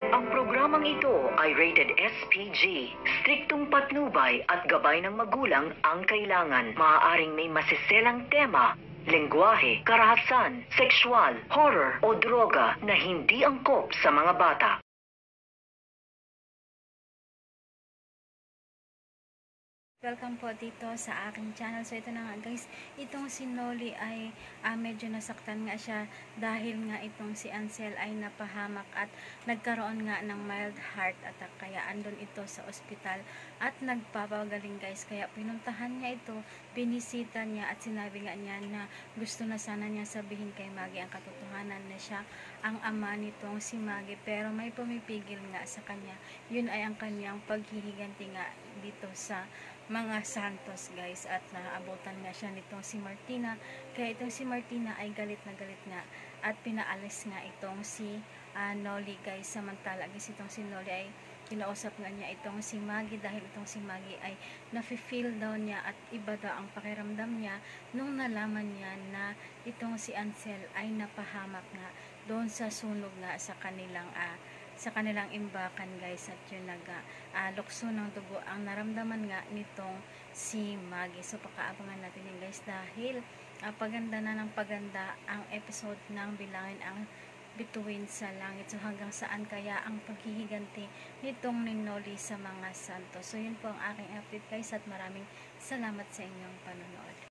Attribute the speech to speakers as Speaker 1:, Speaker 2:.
Speaker 1: Ang programang ito ay rated SPG. Striktong patnubay at gabay ng magulang ang kailangan. Maaaring may masiselang tema, lengguwahe, karahasan, sexual, horror o droga na hindi angkop sa mga bata.
Speaker 2: Welcome po dito sa aking channel. So ito na nga guys, itong si Nolly ay medyo nasaktan nga siya dahil nga itong si Ansel ay napahamak at nagkaroon nga ng mild heart attack. Kaya andun ito sa ospital at nagpapagaling guys. Kaya pinuntahan niya ito, binisita niya at sinabi nga niya na gusto na sana niya sabihin kay Maggie ang katotohanan na siya ang ama nitong si Maggie. Pero may pumipigil nga sa kanya. Yun ay ang kanyang paghihiganti nga dito sa mga Santos guys, at naabutan nga siya nitong si Martina. Kaya itong si Martina ay galit na galit nga at pinaalis nga itong si Nolly guys. Samantala guys, itong si Nolly ay kinausap nga niya itong si Maggie dahil itong si Maggie ay nafe-feel daw niya at iba daw ang pakiramdam niya nung nalaman niya na itong si Ansel ay napahamak nga doon sa sunog nga sa kanilang imbakan guys, at yun lukso ng dugo ang naramdaman nga nitong si Maggie. So pakaabangan natin yun guys dahil paganda na ng paganda ang episode ng Bilangin ang Bituin sa Langit. So hanggang saan kaya ang paghihiganti nitong ni Nolly sa mga Santos. So yun po ang aking update guys, at maraming salamat sa inyong panonood.